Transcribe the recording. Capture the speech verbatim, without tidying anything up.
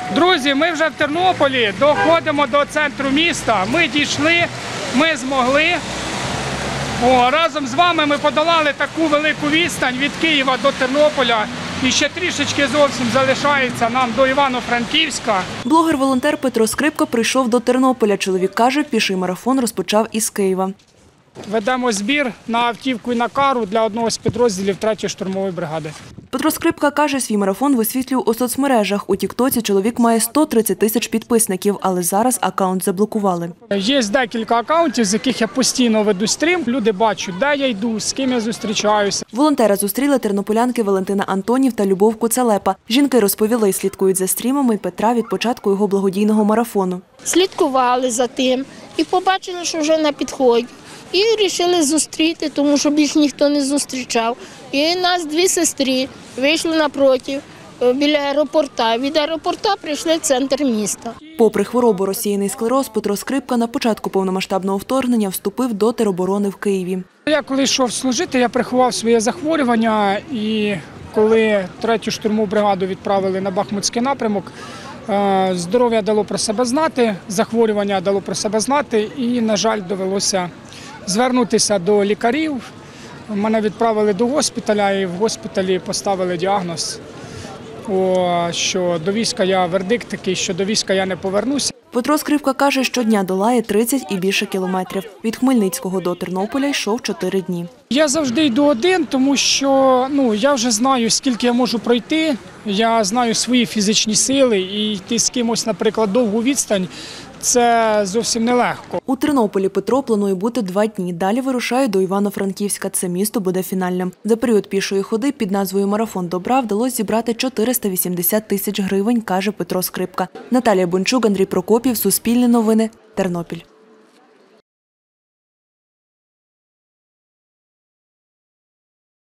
Друзі, ми вже в Тернополі, доходимо до центру міста. Ми дійшли, ми змогли. О, разом з вами ми подолали таку велику відстань від Києва до Тернополя. І ще трішечки зовсім залишається нам до Івано-Франківська. Блогер-волонтер Петро Скрипка прийшов до Тернополя. Чоловік каже, піший марафон розпочав із Києва. Ведемо збір на автівку і на кару для одного з підрозділів третьої штурмової бригади. Петро Скрипка каже, свій марафон висвітлює у соцмережах. У тіктоці чоловік має сто тридцять тисяч підписників, але зараз акаунт заблокували. Є декілька акаунтів, з яких я постійно веду стрім. Люди бачать, де я йду, з ким я зустрічаюся. Волонтера зустріли тернополянки Валентина Антонів та Любов Куцелепа. Жінки розповіли, слідкують за стрімами Петра від початку його благодійного марафону. Слідкували за тим і побачили, що вже на підході. І вирішили зустріти, тому що більш ніхто не зустрічав. І нас дві сестри вийшли напроти, біля аеропорта. Від аеропорта прийшли в центр міста. Попри хворобу розсіяний склероз, Петро Скрипка на початку повномасштабного вторгнення вступив до тероборони в Києві. Я коли йшов служити, я приховав своє захворювання. І коли третю штурмову бригаду відправили на Бахмутський напрямок, здоров'я дало про себе знати, захворювання дало про себе знати і, на жаль, довелося звернутися до лікарів. Мене відправили до госпіталя і в госпіталі поставили діагноз, що до війська я, вердикт такий, що до війська я не повернуся. Петро Скрипка каже, щодня долає тридцять і більше кілометрів. Від Хмельницького до Тернополя йшов чотири дні. Я завжди йду один, тому що ну, я вже знаю, скільки я можу пройти, я знаю свої фізичні сили і йти з кимось, наприклад, довгу відстань – це зовсім нелегко. У Тернополі Петро планує бути два дні. Далі вирушає до Івано-Франківська. Це місто буде фінальним. За період пішої ходи під назвою «Марафон добра» вдалося зібрати чотириста вісімдесят тисяч гривень, каже Петро Скрипка. Наталія Бончук, Андрій Прокопів, Суспільне новини, Тернопіль.